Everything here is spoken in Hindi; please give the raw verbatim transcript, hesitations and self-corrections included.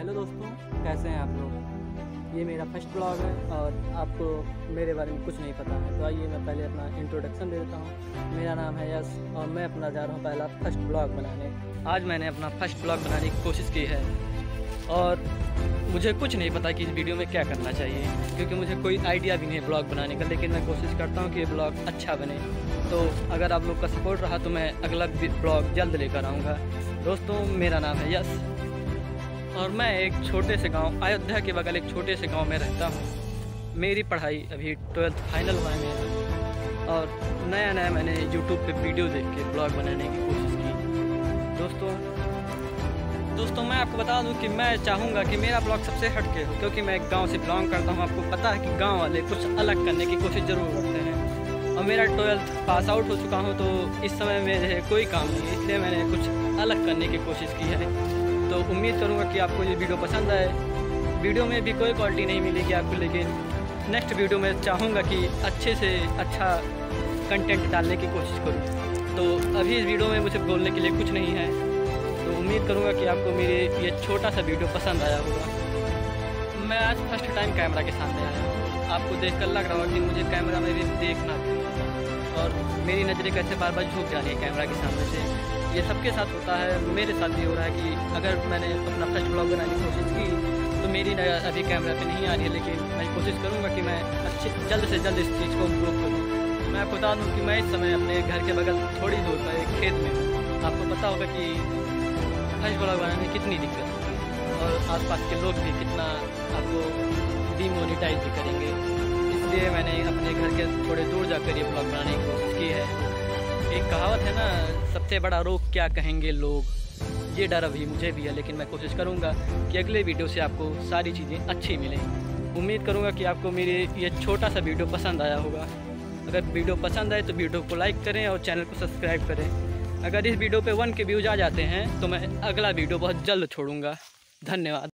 हेलो दोस्तों, कैसे हैं आप लोग। ये मेरा फर्स्ट ब्लॉग है और आपको मेरे बारे में कुछ नहीं पता है, तो आइए मैं पहले अपना इंट्रोडक्शन दे देता हूँ। मेरा नाम है यश और मैं अपना जा रहा हूँ पहला फर्स्ट ब्लॉग बनाने। आज मैंने अपना फर्स्ट ब्लॉग बनाने की कोशिश की है और मुझे कुछ नहीं पता कि इस वीडियो में क्या करना चाहिए, क्योंकि मुझे कोई आइडिया भी नहीं है ब्लॉग बनाने का। लेकिन मैं कोशिश करता हूँ कि ये ब्लॉग अच्छा बने। तो अगर आप लोग का सपोर्ट रहा तो मैं अगला ब्लॉग जल्द लेकर आऊँगा। दोस्तों, मेरा नाम है यश और मैं एक छोटे से गांव अयोध्या के बगल एक छोटे से गांव में रहता हूं। मेरी पढ़ाई अभी ट्वेल्थ फाइनल हुआ है मेरा और नया नया मैंने यूट्यूब पे वीडियो देख के ब्लॉग बनाने की कोशिश की। दोस्तों दोस्तों मैं आपको बता दूं कि मैं चाहूँगा कि मेरा ब्लॉग सबसे हटके हो, क्योंकि मैं एक गाँव से बिलोंग करता हूँ। आपको पता है कि गाँव वाले कुछ अलग करने की कोशिश ज़रूर करते हैं और मेरा ट्वेल्थ पास आउट हो चुका हूँ, तो इस समय मेरे कोई काम नहीं है, इसलिए मैंने कुछ अलग करने की कोशिश की है। तो उम्मीद करूंगा कि आपको ये वीडियो पसंद आए। वीडियो में भी कोई क्वालिटी नहीं मिलेगी आपको, लेकिन नेक्स्ट वीडियो में चाहूँगा कि अच्छे से अच्छा कंटेंट डालने की कोशिश करूँ। तो अभी इस वीडियो में मुझे बोलने के लिए कुछ नहीं है, तो उम्मीद करूँगा कि आपको मेरे ये छोटा सा वीडियो पसंद आया होगा। मैं आज फर्स्ट टाइम कैमरा के सामने आया हूँ। आपको देख कर लग रहा होगा कि मुझे कैमरा में भी देखना और मेरी नज़रें कैसे बार बार झुक जा रही है कैमरा के सामने से। ये सबके साथ होता है, मेरे साथ भी हो रहा है कि अगर मैंने अपना फर्स्ट ब्लॉग बनाने की कोशिश की तो मेरी नज़र अभी कैमरा पे नहीं आ रही है, लेकिन मैं कोशिश करूँगा कि मैं अच्छे जल्द से जल्द इस चीज़ को इम्प्रूव करूँ। मैं आपको बता दूँ कि मैं इस समय अपने घर के बगल थोड़ी दूर पर एक खेत में हूँ। आपको पता होगा कि फर्स्ट ब्लॉग बनाने में कितनी दिक्कत होगी और आसपास के लोग भी कितना आपको डिमोनिटाइज भी करेंगे, इसलिए मैंने अपने घर के थोड़े दूर जाकर ये ब्लॉग बनाने की कोशिश की है। एक कहावत है ना, सबसे बड़ा रोग क्या कहेंगे लोग। ये डर अभी मुझे भी है, लेकिन मैं कोशिश करूंगा कि अगले वीडियो से आपको सारी चीज़ें अच्छी मिलें। उम्मीद करूंगा कि आपको मेरे ये छोटा सा वीडियो पसंद आया होगा। अगर वीडियो पसंद आए तो वीडियो को लाइक करें और चैनल को सब्सक्राइब करें। अगर इस वीडियो पे वन के व्यूज़ आ जाते हैं तो मैं अगला वीडियो बहुत जल्द छोड़ूंगा। धन्यवाद।